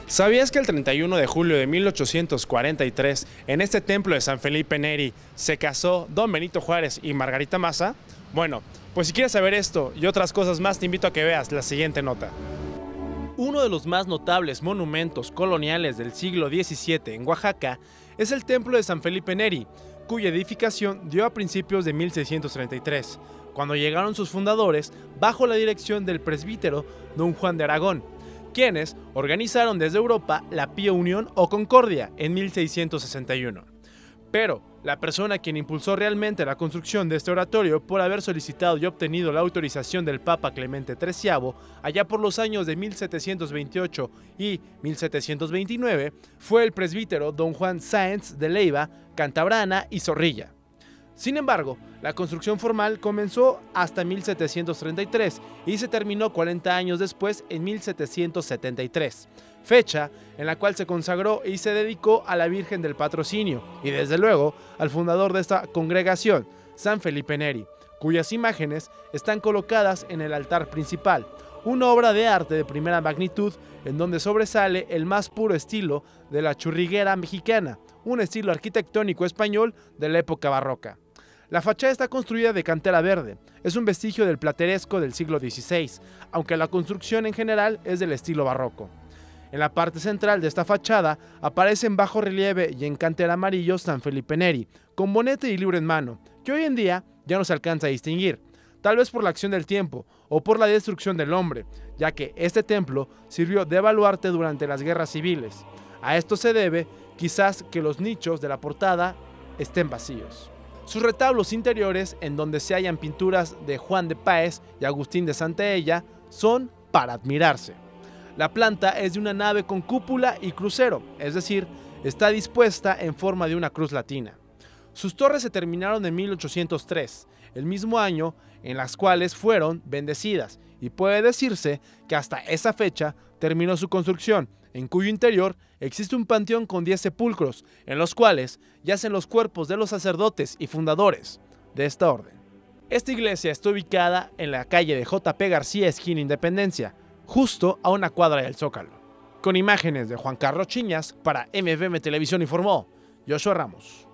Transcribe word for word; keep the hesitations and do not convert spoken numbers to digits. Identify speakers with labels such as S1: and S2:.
S1: ¿Sabías que el treinta y uno de julio de mil ochocientos cuarenta y tres, en este templo de San Felipe Neri, se casó Don Benito Juárez y Margarita Maza? Bueno, pues si quieres saber esto y otras cosas más, te invito a que veas la siguiente nota. Uno de los más notables monumentos coloniales del siglo diecisiete en Oaxaca es el templo de San Felipe Neri, cuya edificación dio a principios de mil seiscientos treinta y tres, cuando llegaron sus fundadores bajo la dirección del presbítero Don Juan de Aragón, quienes organizaron desde Europa la Pía Unión o Concordia en mil seiscientos sesenta y uno. Pero la persona quien impulsó realmente la construcción de este oratorio por haber solicitado y obtenido la autorización del Papa Clemente treceavo allá por los años de mil setecientos veintiocho y mil setecientos veintinueve fue el presbítero Don Juan Sáenz de Leiva, Cantabrana y Zorrilla. Sin embargo, la construcción formal comenzó hasta mil setecientos treinta y tres y se terminó cuarenta años después en mil setecientos setenta y tres, fecha en la cual se consagró y se dedicó a la Virgen del Patrocinio y desde luego al fundador de esta congregación, San Felipe Neri, cuyas imágenes están colocadas en el altar principal, una obra de arte de primera magnitud en donde sobresale el más puro estilo de la churriguera mexicana, un estilo arquitectónico español de la época barroca. La fachada está construida de cantera verde, es un vestigio del plateresco del siglo dieciséis, aunque la construcción en general es del estilo barroco. En la parte central de esta fachada aparece en bajo relieve y en cantera amarillo San Felipe Neri, con bonete y libro en mano, que hoy en día ya no se alcanza a distinguir, tal vez por la acción del tiempo o por la destrucción del hombre, ya que este templo sirvió de baluarte durante las guerras civiles. A esto se debe, quizás, que los nichos de la portada estén vacíos. Sus retablos interiores, en donde se hallan pinturas de Juan de Páez y Agustín de Santaella, son para admirarse. La planta es de una nave con cúpula y crucero, es decir, está dispuesta en forma de una cruz latina. Sus torres se terminaron en mil ochocientos tres, el mismo año en las cuales fueron bendecidas, y puede decirse que hasta esa fecha terminó su construcción, en cuyo interior existe un panteón con diez sepulcros, en los cuales yacen los cuerpos de los sacerdotes y fundadores de esta orden. Esta iglesia está ubicada en la calle de J P García, esquina Independencia, justo a una cuadra del Zócalo. Con imágenes de Juan Carlos Chiñas, para M V M Televisión informó Joshua Ramos.